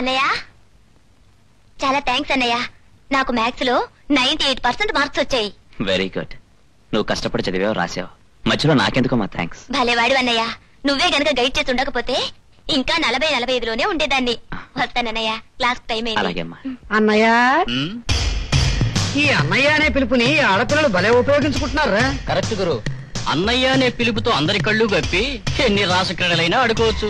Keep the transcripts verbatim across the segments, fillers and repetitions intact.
అన్నయ్య చాలా థ్యాంక్స్ అన్నయ్య. నాకు మ్యాథ్స్ లో నైన్టీ ఎయిట్ పర్సెంట్ మార్క్స్ వచ్చాయి. Very good. నువ్వు కష్టపడి చదివావు, రాసావు. మధ్యలో నాకెందుకో మా థ్యాంక్స్. భలేవాడు అన్నయ్య. నువ్వే గనక గైడ్ చేసి ఉండకపోతే ఇంకా నలభై నలభై ఐదులోనే ఉండేదాన్ని. వస్తానన్నయ్య, క్లాస్ టైం అయింది. అన్నయ్య, ఈ అన్నయ్య అనే పిలుపుని ఆడపిల్లలు భలే ఉపయోగించుకుంటున్నారా? కరెక్ట్ గురు. అన్నయ్య అనే పిలుపుతో అందరి కళ్ళు కప్పి ఎన్ని రాసక్రీడలైనా ఆడుకోవచ్చు.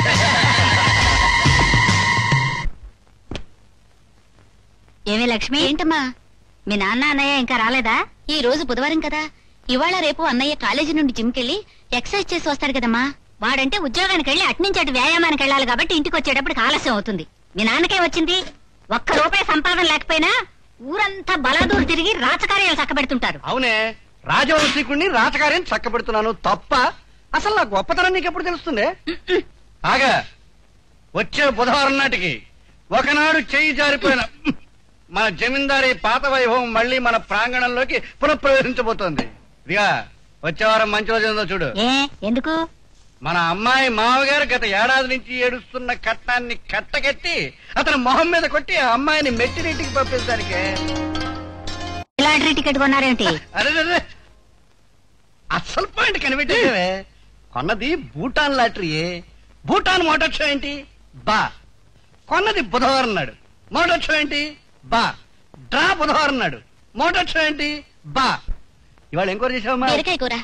ఏమే లక్ష్మి, ఏంటమ్మా మీ నాన్న అన్నయ్య ఇంకా రాలేదా? ఈ రోజు బుధవారం కదా, ఇవాళ రేపు అన్నయ్య కాలేజీ నుండి జిమ్ కెళ్ళి ఎక్సర్సైజ్ చేసి వస్తాడు కదమ్మా. వాడంటే ఉద్యోగానికి వెళ్ళి అట్నుంచి అటు వ్యాయామానికి వెళ్ళాలి కాబట్టి ఇంటికి వచ్చేటప్పుడు ఆలస్యం అవుతుంది. మీ నాన్నకే వచ్చింది, ఒక్క రూపాయి సంపాదన లేకపోయినా ఊరంతా బలాదూరు తిరిగి రాజకార్యాలు చక్కబెడుతుంటారు. అవునే, రాజవంశీకుడిని రాజకార్యం చక్కబెడుతున్నాను తప్ప అసలు నా గొప్పతనం నీకు ఎప్పుడు తెలుస్తుంది? ఆగా, వచ్చే బుధవారం నాటికి ఒకనాడు చెయ్యి జారిపోయిన మన జమీందారీ పాత వైభవం మళ్ళీ మన ప్రాంగణంలోకి పునఃప్రవేశించబోతోంది. ఇదిగా వచ్చే వారం మంచి రోజు ఏందో చూడు. ఎందుకు? మన అమ్మాయి మామగారు గత ఏడాది నుంచి ఏడుస్తున్న కట్నాన్ని కట్టగట్టి అతను మొహం మీద కొట్టి ఆ అమ్మాయిని మెట్టినింటికి పంపించడానికి. లాటరీ టికెట్ కొన్నారేంటి? అరే, అసలు పాయింట్ కనిపెట్టావే. కొన్నది భూటాన్ లాటరీయే. భూటాన్ మోటార్ షో ఏంటి? బా. కొన్నది బుధవారం నాడు. మోటార్ షో ఏంటి? బా. డ్రా బుధవారం నాడు. మోటార్ షో ఏంటి? బా. ఇవాళ ఏం కూర చేసావమ్మా? బీరకాయ కూర.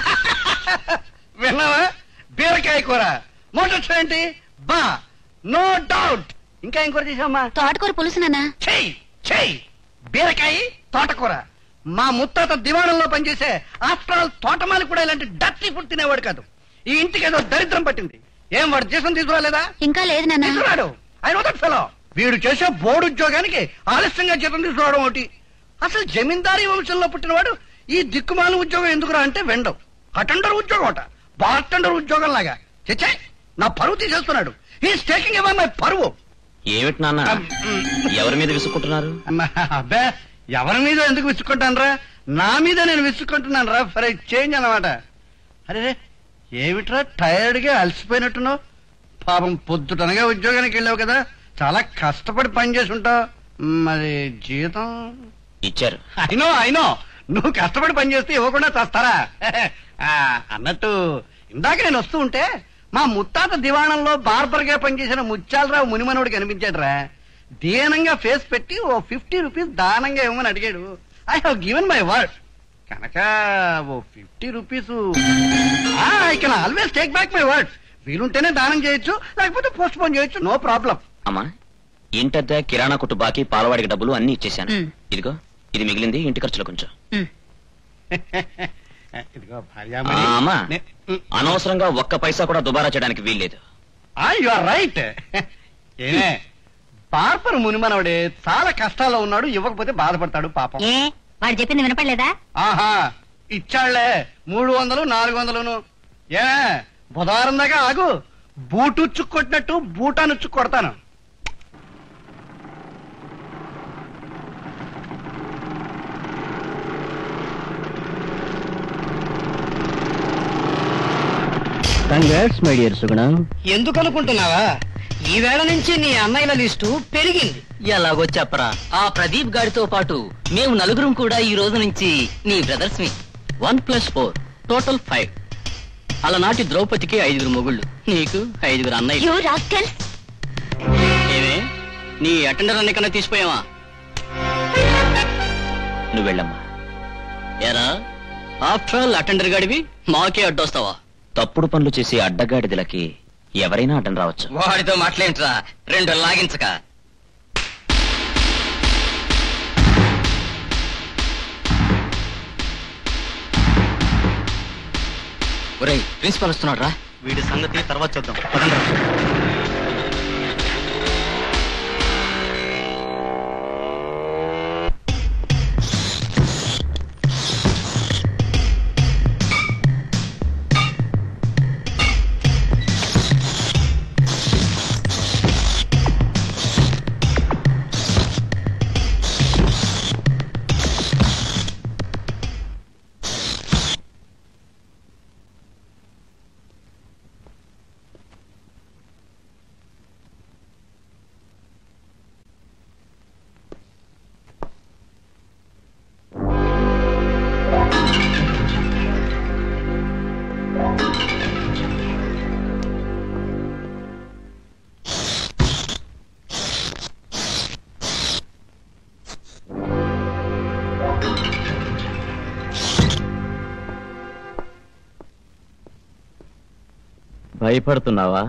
విన్నావా? బీరకాయ కూర. మోటార్ షో ఏంటి? బా. No doubt. ఇంకా ఏం కూర చేసావమ్మా? తోటకూర పులుసు నాన్న. చెయ్యి చెయ్యి. బీరకాయ, తోటకూర. మా ముత్తాత దివాణంలో పనిచేసే ఆఫ్టర్ ఆల్ తోటమాలి కూడా ఇలాంటి డర్టీ ఫుడ్ తినేవాడు కాదు. ఈ ఇంటికి ఏదో దరిద్రం పట్టింది. ఏం వాడు జీతం తీసుకురాలేదా? ఇంకా లేదు నాన్న. తీసుకురాడు. I know that fellow. వీడు చేసే బోర్డు ఉద్యోగానికి ఆలస్యంగా జీతం తీసుకురావడం ఒకటి. అసలు జమీందారీ వంశంలో పుట్టినవాడు ఈ దిక్కుమాల ఉద్యోగం ఎందుకురా అంటే వెండవు. అటెండర్ ఉద్యోగం అట, బార్టెండర్ ఉద్యోగం లాగా. చచ్చే, నా పరువు తీసేస్తున్నాడు. హీస్ టేకింగ్ అవే మై పరువు. ఏమిటి నాన్న, ఎవరి మీద విసుక్కుంటున్నారు? అబ్బే, ఎవరి మీద ఎందుకు విసుక్కుంటాను రా? నా మీద నేను విసుక్కుంటున్నాను రా, ఫర్ చేంజ్ అన్నమాట. అరే, ఏమిట్రా టైర్డ్ గా అలసిపోయినట్టున్నావు? పాపం పొద్దుటనగా ఉద్యోగానికి వెళ్ళావు కదా, చాలా కష్టపడి పని చేసి ఉంటావు. మరి జీతం ఇచ్చారు. అయినో అయినో నువ్వు కష్టపడి పని చేస్తే ఇవ్వకుండా చేస్తారా? అన్నట్టు ఇందాక నేను వస్తూ ఉంటే మా ముత్తాత దివాణంలో బార్బర్ గా పనిచేసిన ముత్యాలరావు మునిమనోడు కనిపించాడు రా. దీనంగా ఫేస్ పెట్టి ఓ ఫిఫ్టీ రూపీస్ దానంగా ఇవ్వమని అడిగాడు. I have given my word. కనుక ఓ fifty rupees I can always take back my word. వీలుంటేనే దానం చేయొచ్చు, లేకపోతే పోస్ట్ పోన్ చేయొచ్చు, నో ప్రాబ్లం. అమ్మా, ఇంటద్ద కిరాణా కొట్టు బాకీ, పాలవాడికి డబ్బులు అన్ని ఇచ్చేసాను. ఇదిగో ఇది మిగిలింది, ఇంటి ఖర్చులు కొంచెం. అమ్మా, అనవసరంగా ఒక్క పైసా కూడా దుబారా చేయడానికి వీల్లేదు. You are right. ఏమే, బార్బర్ మునిమనవడే చాలా కష్టాల్లో ఉన్నాడు, ఇవ్వకపోతే బాధపడతాడు పాపం. వాడు చెప్పింది వినపడలేదా? ఆహా, ఇచ్చాళ్లే మూడు వందలు నాలుగు వందలును. ఏ బుధవారం దాకా ఆగు, బూటుచ్చు కొట్టినట్టు బూటానుచ్చు కొడతాను. Congrats my dear Suguna. ఎందుకు అనుకుంటున్నావా? ఈ వేళ నుంచి నీ అన్నయ్యల లిస్టు పెరిగింది. ఎలాగో చెప్పరా, ఆ ప్రదీప్ గారితో పాటు మేము నలుగురం కూడా ఈ రోజు నుంచి నీ బ్రదర్స్ మీ. One plus four total five. అలనాటి ద్రౌపదికి ఐదుగురు మొగుళ్ళు, నీకు ఐదుగురు అన్నయ్యలు. ఏమే, నీ అటెండర్ అన్ని కన్నా తీసిపోయావా? నువ్వు వెళ్ళమ్మా. ఏరా, ఆఫ్టర్ ఆల్ అటెండర్ గాడివి మాకే అడ్డొస్తావా? తప్పుడు పనులు చేసి అడ్డగాడిదలకి ఎవరైనా అడ్డం రావచ్చు. వాడితో మాట్లాడించరా, రెండు లాగించక. ఒరేయ్, ప్రిన్సిపల్ వస్తున్నాడు రా. వీడి సంగతి తర్వాత చూద్దాం. భయపడుతున్నావా?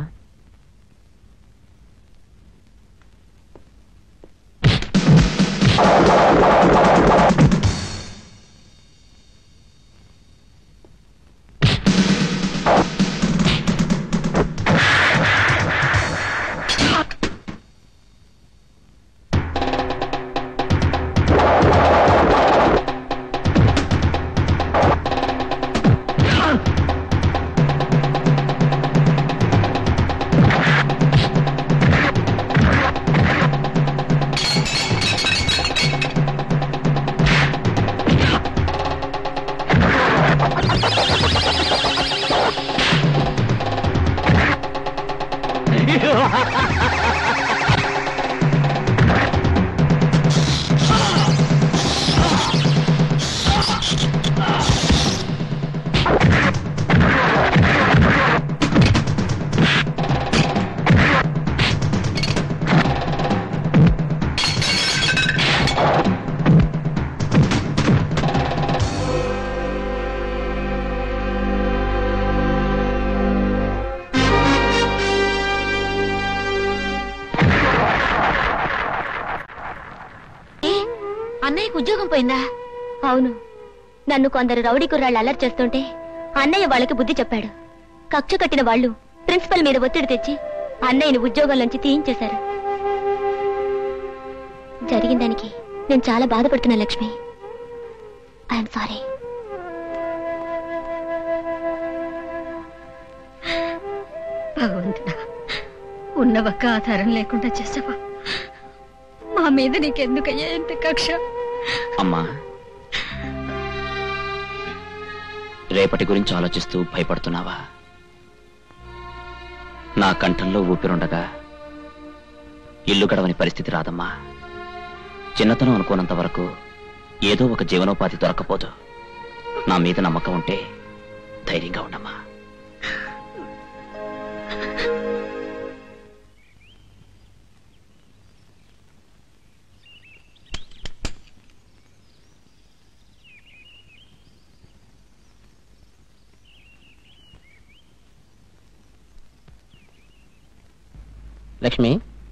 అన్నయ్యకు ఉద్యోగం పోయిందా? అవును, నన్ను కొందరు రౌడీ కుర్రాళ్ళు అల్లరి చేస్తుంటే అన్నయ్య వాళ్ళకి బుద్ధి చెప్పాడు. కక్ష కట్టిన వాళ్ళు ప్రిన్సిపల్ మీద ఒత్తిడి తెచ్చి అన్నయ్యని ఉద్యోగంలోంచి తీయించేశారు. జరిగిన దానికి నేను చాలా బాధపడుతున్నా లక్ష్మి. I'm sorry. భగవంతుడా, ఉన్న ఒక్క ఆధారం లేకుండా చేసావా? మా మీద నీకెందుకయ్యా ఎంత కక్ష? అమ్మా, రేపటి గురించి ఆలోచిస్తూ భయపడుతున్నావా? నా కంఠంలో ఊపిరుండగా ఇల్లు గడవని పరిస్థితి రాదమ్మా. చిన్నతనం అనుకోనంత వరకు ఏదో ఒక జీవనోపాధి దొరకపోదు. నా మీద నమ్మకం ఉంటే ధైర్యంగా ఉండమ్మా. లక్ష్మి,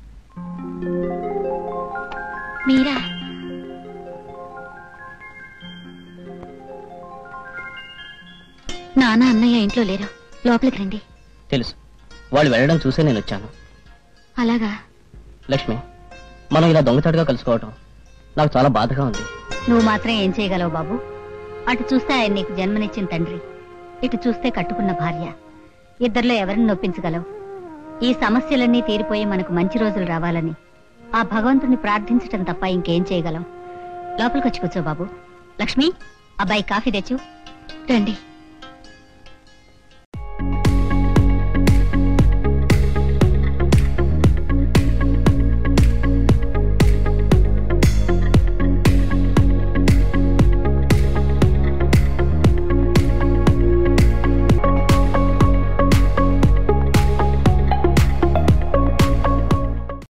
మీరా? నాన్న అన్నయ్య ఇంట్లో లేరు, లోపలికి రండి. తెలుసు, వాళ్ళు వెళ్ళడం చూసే నేను వచ్చాను. అలాగా? లక్ష్మి, మనం ఇలా దొంగచాటుగా కలుసుకోవటం నాకు చాలా బాధగా ఉంది. నువ్వు మాత్రం ఏం చేయగలవు బాబు? అటు చూస్తే ఆయన నీకు జన్మనిచ్చిన తండ్రి, ఇటు చూస్తే కట్టుకున్న భార్య. ఇద్దరిలో ఎవరిని నొప్పించగలవు? ఈ సమస్యలన్నీ తీరిపోయి మనకు మంచి రోజులు రావాలని ఆ భగవంతుని ప్రార్థించటం తప్ప ఇంకేం చేయగలం? లోపలికి వచ్చి కూర్చో బాబు. లక్ష్మి, అబ్బాయి కాఫీ తెచ్చు. రండి.